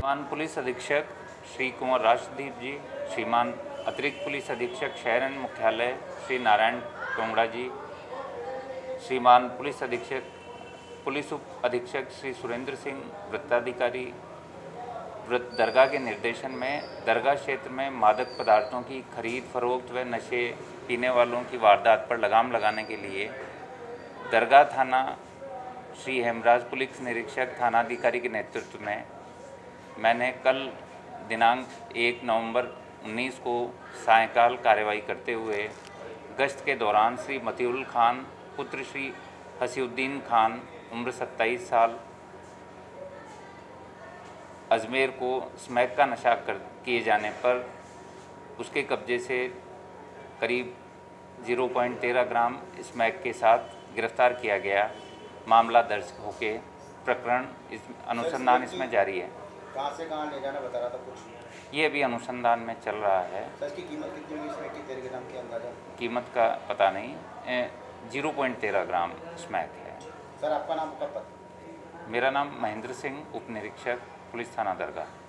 श्रीमान पुलिस अधीक्षक श्री कुंवर राजदीप जी, श्रीमान अतिरिक्त पुलिस अधीक्षक शहर एवं मुख्यालय श्री नारायण टोंगड़ा जी, श्रीमान पुलिस उप अधीक्षक श्री सुरेंद्र सिंह वृत्ताधिकारी दरगाह के निर्देशन में दरगाह क्षेत्र में मादक पदार्थों की खरीद फरोख्त व नशे पीने वालों की वारदात पर लगाम लगाने के लिए दरगाह थाना श्री हेमराज पुलिस निरीक्षक थानाधिकारी के नेतृत्व में मैंने कल दिनांक 1 नवंबर 19 को सायंकाल कार्रवाई करते हुए गश्त के दौरान श्री मतीउल खान पुत्र श्री हसीउद्दीन खान उम्र 27 साल अजमेर को स्मैक का नशा किए जाने पर उसके कब्जे से करीब 0.13 ग्राम स्मैक के साथ गिरफ्तार किया गया। मामला दर्ज होके प्रकरण अनुसंधान इसमें जारी है। कहाँ से कहाँ ले जाना बता रहा था कुछ? ये अभी अनुसंधान में चल रहा है। सर इसकी कीमत कितनी होगी? इसमें कितने ग्राम की अंदाजा? कीमत का पता नहीं, 0.13 ग्राम स्मैक है। सर आपका नाम कब पता? मेरा नाम महेंद्र सिंह, उप निरीक्षक पुलिस थाना दरगाह।